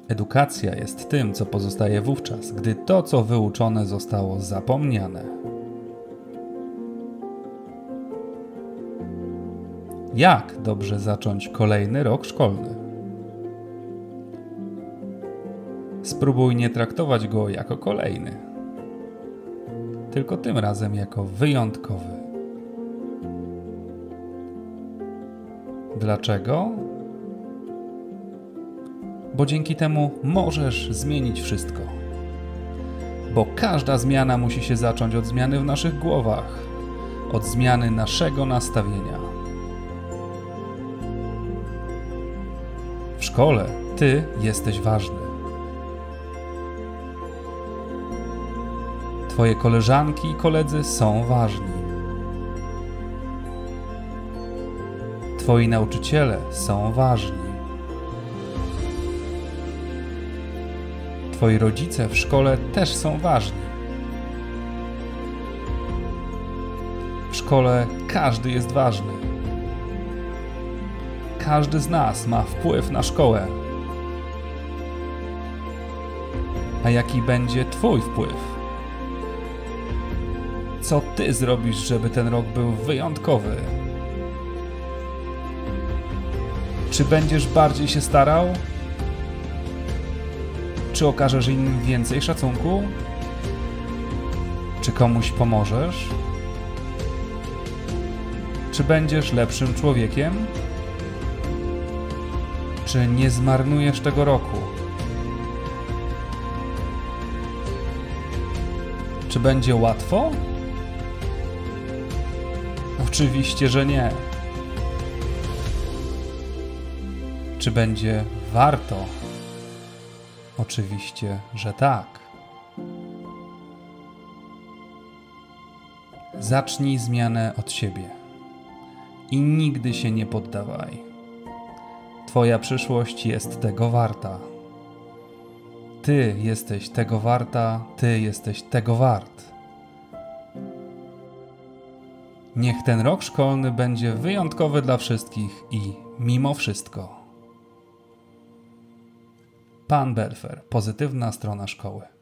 Edukacja jest tym, co pozostaje wówczas, gdy to, co wyuczone, zostało zapomniane. Jak dobrze zacząć kolejny rok szkolny? Spróbuj nie traktować go jako kolejny, tylko tym razem jako wyjątkowy. Dlaczego? Bo dzięki temu możesz zmienić wszystko. Bo każda zmiana musi się zacząć od zmiany w naszych głowach, od zmiany naszego nastawienia. W szkole ty jesteś ważny. Twoje koleżanki i koledzy są ważni. Twoi nauczyciele są ważni. Twoi rodzice w szkole też są ważni. W szkole każdy jest ważny. Każdy z nas ma wpływ na szkołę. A jaki będzie twój wpływ? Co ty zrobisz, żeby ten rok był wyjątkowy? Czy będziesz bardziej się starał? Czy okażesz im więcej szacunku? Czy komuś pomożesz? Czy będziesz lepszym człowiekiem? Czy nie zmarnujesz tego roku? Czy będzie łatwo? Oczywiście, że nie. Czy będzie warto? Oczywiście, że tak. Zacznij zmianę od siebie i nigdy się nie poddawaj. Twoja przyszłość jest tego warta. Ty jesteś tego warta, ty jesteś tego wart. Niech ten rok szkolny będzie wyjątkowy dla wszystkich i mimo wszystko. Pan Belfer, pozytywna strona szkoły.